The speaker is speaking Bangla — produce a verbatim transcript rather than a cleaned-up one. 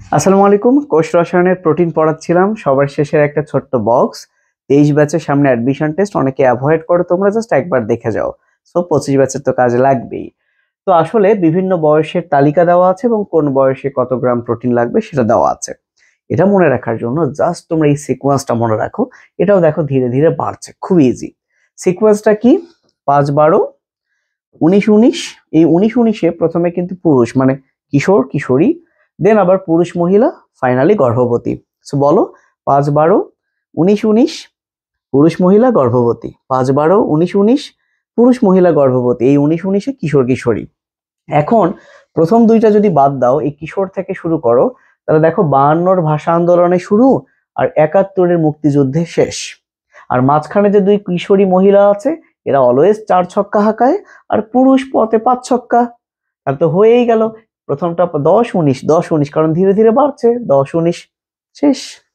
আসসালামু আলাইকুম। কোষ রসায়নের প্রোটিন পড়াচ্ছিলাম, সবার শেষের একটা ছোট্ট বক্স। তেইশ ব্যাচের সামনে অ্যাডমিশন টেস্ট অনেকে অ্যাভয়েড করো, তোমরা জাস্ট একবার দেখে যাও। সো পঁচিশ ব্যাচের তো কাজে লাগবেই। তো আসলে বিভিন্ন বয়সের তালিকা দেওয়া আছে এবং কোন বয়সে কত গ্রাম প্রোটিন লাগবে সেটা দেওয়া আছে। এটা মনে রাখার জন্য জাস্ট তোমরা এই সিকোয়েন্সটা মনে রাখো। এটাও দেখো ধীরে ধীরে বাড়ছে, খুব ইজি। সিকোয়েন্সটা কি? পাঁচ বারো উনিশ উনিশ। এই উনিশ উনিশে প্রথমে কিন্তু পুরুষ মানে কিশোর কিশোরী, দেন আবার পুরুষ মহিলা, ফাইনালি গর্ভবতী। সো বলো, পাঁচ বারো উনিশ উনিশ পুরুষ মহিলা গর্ভবতী, পাঁচ বারো উনিশ উনিশ পুরুষ মহিলা গর্ভবতী, এই উনিশ উনিশে কিশোর কিশোরী। এখন প্রথম দুইটা যদি বাদ দাও, এই কিশোর থেকে শুরু করো, তাহলে দেখো বায়ান্নর ভাষা আন্দোলনে শুরু আর একাত্তরের মুক্তিযুদ্ধে শেষ। আর মাঝখানে যে দুই কিশোরী মহিলা আছে, এরা অলওয়েজ চার ছক্কা হাঁকায়, আর পুরুষ পথে পাঁচ ছক্কা। তাহলে তো হয়েই গেল। প্রথমটা দশ উনিশ দশ উনিশ, কারণ ধীরে ধীরে বাড়ছে, দশ উনিশ শেষ।